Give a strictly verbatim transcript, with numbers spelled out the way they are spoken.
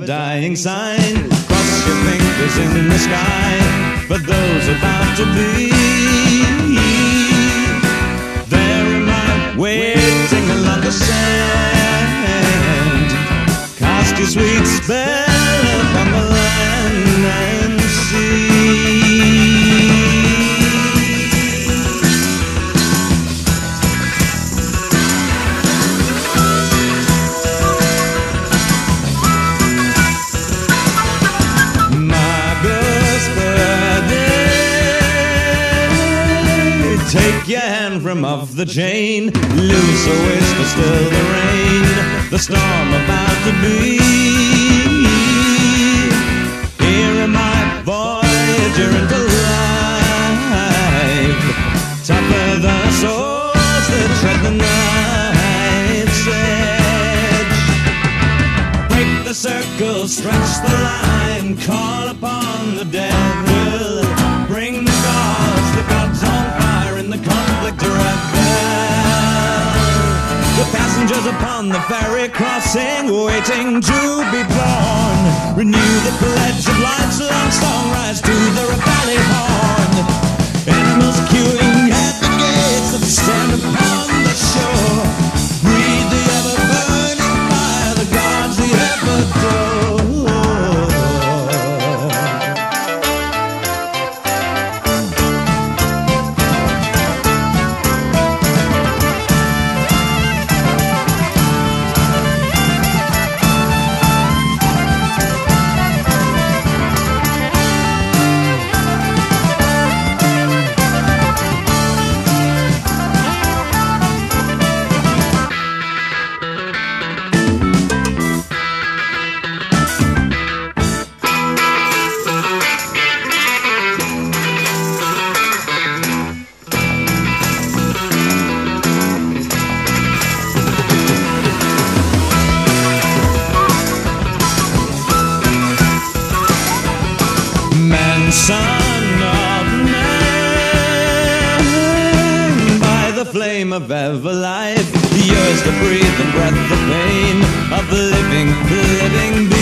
dying sign. Cross your fingers in the sky for those about to be. There am I, waiting along the sand. Cast your sweet spell upon the land and sea. Take your hand from off the chain, loose a whisper, still the rain, the storm about to be. Here am I, voyager into life, tougher the swords that tread the knife's edge. Break the circle, stretch the line, call upon the devil, bring the gods, the gods on fire in the conflict to rebel. The passengers upon the ferry crossing, waiting to be born. Renew the pledge of life's long song, rise to the rebellion horn. Animals queuing at the gates that stand upon the shore. Breathe the ever-burning fire, the gods the ever-adore. Son of man, by the flame of ever life, yours the breathing breath, the pain of the living, the living being.